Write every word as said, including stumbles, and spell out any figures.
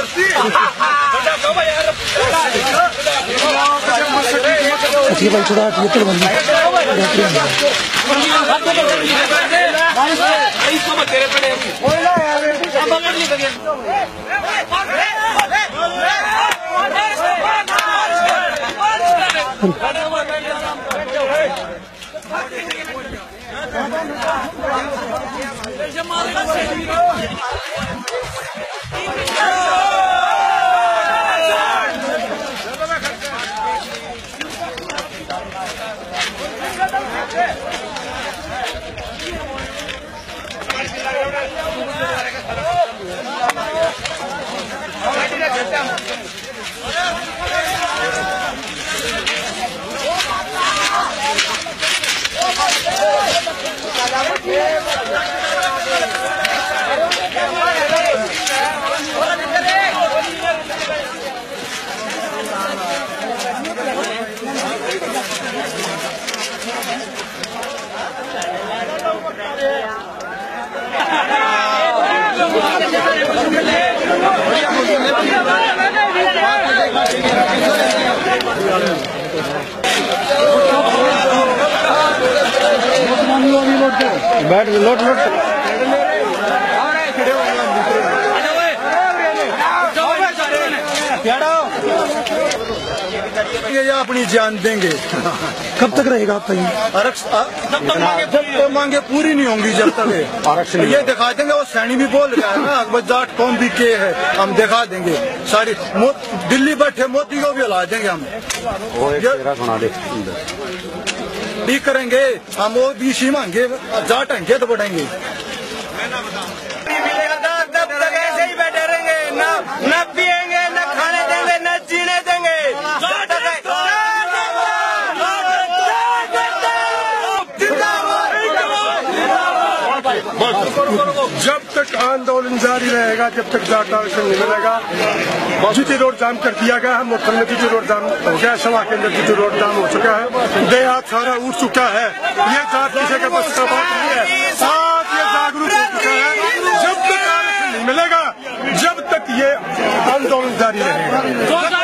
अच्छी भाई थोड़ा ये तो बंदी बैठ लोट लोट ये अपनी जान देंगे। कब तक रहेगा आपका ये आरक्षण? जब तक मांगे पूरी नहीं होंगी, जब तक आरक्षण ये दिखा देंगे। वो सैनी भी बोल रहा है ना, जाट कौम भी के है, हम दिखा देंगे सारी। दिल्ली बैठे मोदी को भी हिला देंगे हम, ठीक करेंगे हम। वो बी सी मांगे, जाट आएंगे तो बढ़ेंगे। जब तक ऐसे ही बैठे रहेंगे, न न पिएंगे, न खाने देंगे, न जीने देंगे। जब तक आंदोलन जारी रहेगा, जब तक जाट आरक्षण नहीं मिलेगा। जीटी रोड जाम कर दिया गया है, मुफ्त में जीटी रोड जाम हो गया, सभा के अंदर जीटी रोड जाम हो चुका है, देहात सारा उठ चुका है। ये जाट किसी के बस का बात नहीं है, साथ ये जागरूक हो चुका है। जब तक आरक्षण नहीं मिलेगा, जब तक ये आंदोलन जारी रहेगा।